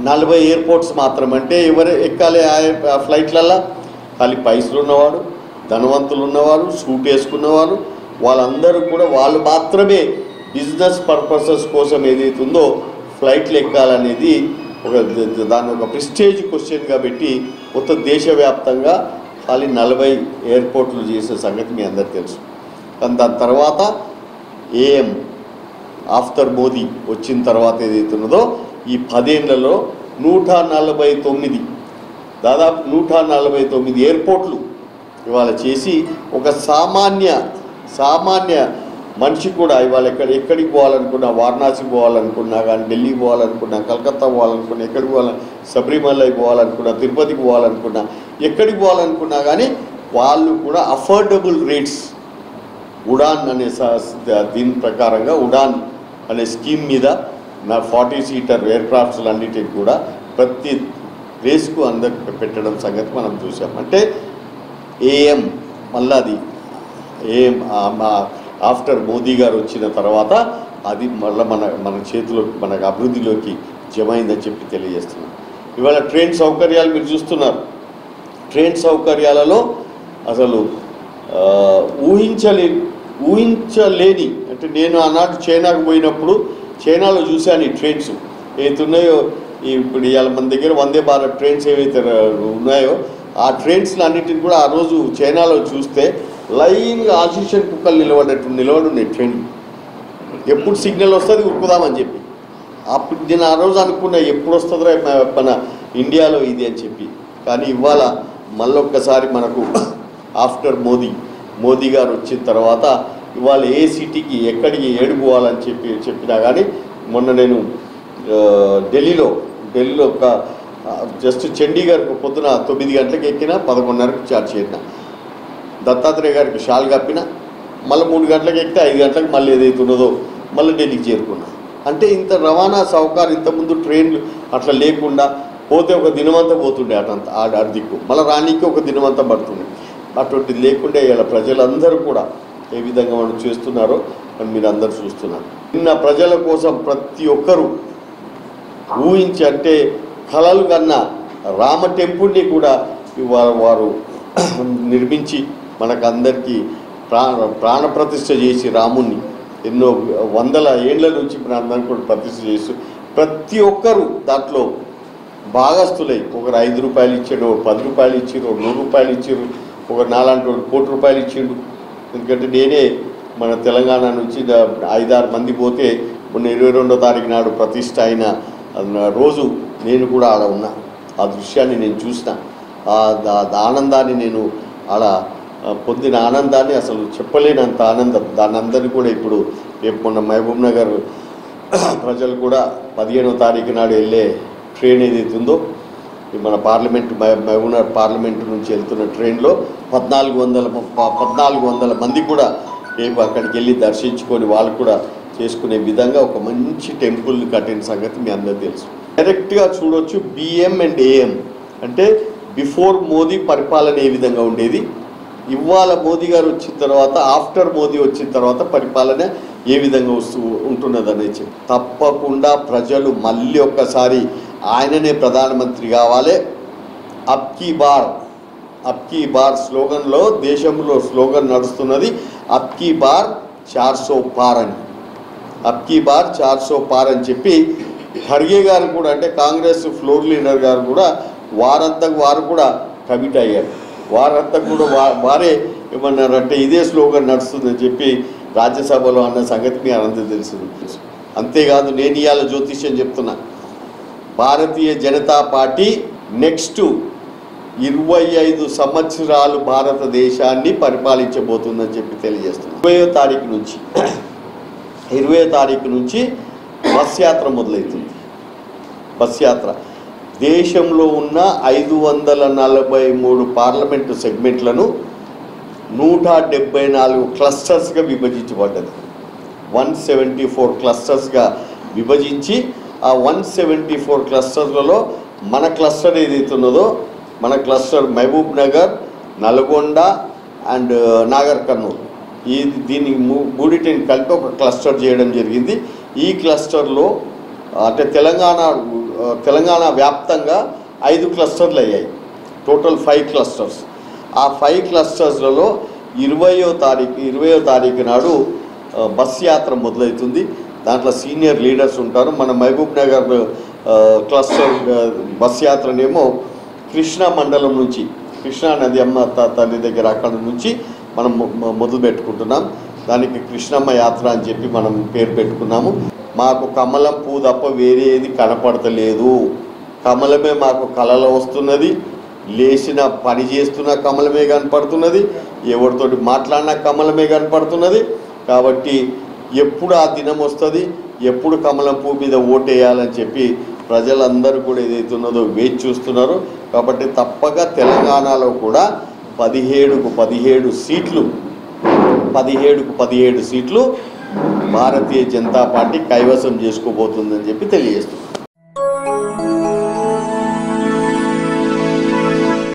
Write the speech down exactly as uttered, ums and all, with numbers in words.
నలభై ఎయిర్పోర్ట్స్ మాత్రం. అంటే ఎవరు ఎక్కాలి ఆ ఫ్లైట్లల్లో? ఖాళీ పైసలు ఉన్నవాడు, ధనవంతులు ఉన్నవారు, సూట్ వేసుకున్నవారు, వాళ్ళందరూ కూడా వాళ్ళు మాత్రమే బిజినెస్ పర్పసెస్ కోసం ఏదైతుందో ఫ్లైట్లు ఎక్కాలనేది ఒక దాన్ని ఒక ప్రెస్టేజ్ క్వశ్చన్గా పెట్టి మొత్తం దేశవ్యాప్తంగా ఖాళీ నలభై ఎయిర్పోర్ట్లు చేసే సంగతి మీ అందరికీ తెలుసు. కానీ దాని తర్వాత ఏఎం ఆఫ్టర్ మోదీ వచ్చిన తర్వాత ఏదైతున్నదో ఈ పదేళ్లలో నూట నలభై తొమ్మిది దాదాపు నూట నలభై తొమ్మిది ఎయిర్పోర్ట్లు ఇవాళ చేసి ఒక సామాన్య సామాన్య మనిషి కూడా ఇవాళ ఎక్కడ ఎక్కడికి పోవాలనుకున్నా, వారణాసికి పోవాలనుకున్నా కానీ, ఢిల్లీకి పోవాలనుకున్నా, కలకత్తా పోవాలనుకున్నా, ఎక్కడికి పోవాల శబరిమలకి పోవాలనుకున్నా, తిరుపతికి పోవాలనుకున్నా, ఎక్కడికి పోవాలనుకున్నా కానీ వాళ్ళు కూడా అఫోర్డబుల్ రేట్స్ ఉడాన్ అనే దీని ప్రకారంగా ఉడాన్ అనే స్కీమ్ మీద నా ఫార్టీ సీటర్ ఎయిర్క్రాఫ్ట్స్ అన్నిటికి కూడా ప్రతి రేస్కు అందరికి పెట్టడం సంగతి మనం చూసాం. అంటే ఏఎం మళ్ళీ అది ఏఎం ఆఫ్టర్ మోదీ గారు వచ్చిన తర్వాత అది మళ్ళీ మన మన చేతిలో మనకు అభివృద్ధిలోకి జమైందని చెప్పి తెలియజేస్తున్నాం. ఇవాళ ట్రైన్ సౌకర్యాలు మీరు చూస్తున్నారు. ట్రైన్ సౌకర్యాలలో అసలు ఊహించలే ఊహించలేని అంటే నేను ఆనాడు చైనాకు పోయినప్పుడు చైనాలో చూశాను ఈ ట్రైన్స్ ఏవైతే ఉన్నాయో. ఇప్పుడు ఇవాళ మన దగ్గర వందే భారత్ ట్రైన్స్ ఏవైతే ఉన్నాయో ఆ ట్రైన్స్లు అన్నింటిని కూడా ఆ రోజు చైనాలో చూస్తే లైన్గా ఆక్సిజన్ కుక్కలు నిలబడేట్టు నిలబడున్నాయి ట్రైన్లు. ఎప్పుడు సిగ్నల్ వస్తుంది ఉరుకుదామని చెప్పి అప్పుడు నేను ఆ రోజు అనుకున్నా ఎప్పుడు వస్తుందో మన ఇండియాలో ఇది అని చెప్పి. కానీ ఇవాళ మళ్ళొక్కసారి మనకు ఆఫ్టర్ మోదీ మోదీ గారు వచ్చిన తర్వాత ఇవాళ ఏ సిటీకి ఎక్కడికి ఏడుకోవాలని చెప్పి చెప్పినా కానీ మొన్న నేను ఢిల్లీలో ఢిల్లీలో ఒక జస్ట్ చండీగఢ్కు పొద్దున తొమ్మిది గంటలకు ఎక్కిన పదకొండున్నరకు చార్జ్ చేరిన, దత్తాత్రేయ గారికి షాల్ కప్పిన, మళ్ళీ మూడు గంటలకు ఎక్కితే ఐదు గంటలకు మళ్ళీ ఏదైతే ఉన్నదో మళ్ళీ ఢిల్లీకి చేరుకున్నా. అంటే ఇంత రవాణా సౌకర్యం ఇంతకుముందు ట్రైన్లు అట్లా లేకుండా పోతే ఒక దినమంతా పోతుండే అటంత ఆడ దిక్కు, మళ్ళీ రానికి ఒక దినమంతా పడుతుండే. అటువంటిది లేకుండా ఇలా ప్రజలందరూ కూడా ఏ విధంగా మనం చేస్తున్నారో అని మీరు అందరూ చూస్తున్నారు. నిన్న ప్రజల కోసం ప్రతి ఒక్కరూ ఊహించి అంటే కలలు కన్నా రామ టెంపుల్ని కూడా వారు వారు నిర్మించి మనకందరికీ ప్రాణ ప్రాణప్రతిష్ఠ చేసి రాముణ్ణి ఎన్నో వందల ఏళ్ల నుంచి అందరినీ కూడా ప్రతిష్ఠ చేసి ప్రతి ఒక్కరూ దాంట్లో భాగస్తులై ఒకరు ఐదు రూపాయలు ఇచ్చాడు, పది రూపాయలు ఇచ్చారు, నూరు రూపాయలు ఇచ్చారు, ఒక నాలుగు కోటి రూపాయలు ఇచ్చిండు. ఎందుకంటే నేనే మన తెలంగాణ నుంచి ఐదారు మంది పోతే మొన్న ఇరవై రెండో తారీఖు నాడు ప్రతిష్ఠ అయిన రోజు నేను కూడా ఆడ ఉన్నా. ఆ దృశ్యాన్ని నేను చూసిన, ఆ ఆనందాన్ని నేను ఆడ పొందిన ఆనందాన్ని అసలు చెప్పలేనంత ఆనందం. దాని అందరినీ కూడా ఇప్పుడు రేపు మొన్న మహబూబ్ నగర్ ప్రజలు కూడా పదిహేనో తారీఖు నాడు వెళ్ళే ట్రైన్ ఏదైతే ఉందో మన పార్లమెంట్ మహబూబ్ నగర్ పార్లమెంటు నుంచి వెళ్తున్న ట్రైన్లో పద్నాలుగు వందల పద్నాలుగు వందల మంది కూడా రేపు అక్కడికి వెళ్ళి దర్శించుకొని వాళ్ళు కూడా చేసుకునే విధంగా ఒక మంచి టెంపుల్ని కట్టిన సంగతి మీ అందరికీ తెలుసు. డైరెక్ట్గా చూడవచ్చు బిఎం అండ్ ఏఎం అంటే బిఫోర్ మోదీ పరిపాలన ఏ విధంగా ఉండేది, ఇవాళ మోదీ గారు వచ్చిన తర్వాత ఆఫ్టర్ మోదీ వచ్చిన తర్వాత పరిపాలన ఏ విధంగా వస్తూ ఉంటున్నదనేది తప్పకుండా ప్రజలు మళ్ళీ ఒక్కసారి ఆయననే ప్రధానమంత్రి కావాలి. అబ్కీ బార్ అబ్కీ బార్ స్లోగన్లో దేశంలో స్లోగన్ నడుస్తున్నది అబ్కీ బార్ చార్ సో పార్ అని. అబ్కీ బార్ చార్ సో పార్ అని చెప్పి ఖర్గే గారు కూడా అంటే కాంగ్రెస్ ఫ్లోర్ లీడర్ గారు కూడా వారంతకు వారు కూడా కమిట్ అయ్యారు. వారంతా కూడా వా వారే ఏమన్నారంటే ఇదే స్లోగన్ నడుస్తుందని చెప్పి రాజ్యసభలో అన్న సంగతి మీ అందరికీ తెలుసు. అంతేకాదు నేను ఇవాళ జ్యోతిష్యం చెప్తున్నా, భారతీయ జనతా పార్టీ నెక్స్ట్ ఇరవై ఐదు సంవత్సరాలు భారతదేశాన్ని పరిపాలించబోతుందని చెప్పి తెలియజేస్తున్నాను. ఇరవయో తారీఖు నుంచి ఇరవయో తారీఖు నుంచి బస్ యాత్ర మొదలవుతుంది. బస్ యాత్ర దేశంలో ఉన్న ఐదు వందల నలభై మూడు పార్లమెంటు సెగ్మెంట్లను నూట డెబ్బై నాలుగు క్లస్టర్స్గా విభజించబడ్డది. వన్ సెవెంటీ ఫోర్ క్లస్టర్స్గా విభజించి ఆ వన్ సెవెంటీ ఫోర్ క్లస్టర్లలో మన క్లస్టర్ ఏదైతే ఉన్నదో మన cluster Mahabubnagar, Nalgonda and Nagarkurnool ఈ దీన్ని మూడింటిని కలిపి ఒక క్లస్టర్ చేయడం జరిగింది. ఈ క్లస్టర్లో అంటే తెలంగాణ తెలంగాణ వ్యాప్తంగా ఐదు క్లస్టర్లు అయ్యాయి, టోటల్ ఫైవ్ క్లస్టర్స్. ఆ ఫైవ్ క్లస్టర్స్లలో ఇరవయో తారీఖు ఇరవయో తారీఖు నాడు బస్ యాత్ర మొదలవుతుంది. దాంట్లో సీనియర్ లీడర్స్ ఉంటారు. మన మహబూబ్ నగర్ క్లస్టర్ బస్ యాత్రనేమో కృష్ణా మండలం నుంచి, కృష్ణా నది అమ్మ తల్లి దగ్గర అక్కడ నుంచి మనం మొదలు పెట్టుకుంటున్నాం. దానికి కృష్ణమ్మ యాత్ర అని చెప్పి మనం పేరు పెట్టుకున్నాము. మాకు కమలం పువ్వు తప్ప వేరే ఏది కనపడతలేదు. కమలమే మాకు కళలో వస్తున్నది, లేచిన పని చేస్తున్న కమలమే కనపడుతున్నది, ఎవరితోటి మాట్లాడినా కమలమే కనపడుతున్నది. కాబట్టి ఎప్పుడు ఆ దినం వస్తుంది, ఎప్పుడు కమలం పువ్వు మీద ఓటేయాలని చెప్పి ప్రజలందరూ కూడా ఏదైతున్నదో వేచి చూస్తున్నారు. కాబట్టి తప్పక తెలంగాణలో కూడా పదిహేడుకు పదిహేడు సీట్లు పదిహేడుకు పదిహేడు సీట్లు భారతీయ జనతా పార్టీ కైవసం చేసుకోబోతుందని చెప్పి తెలియజేస్తుంది.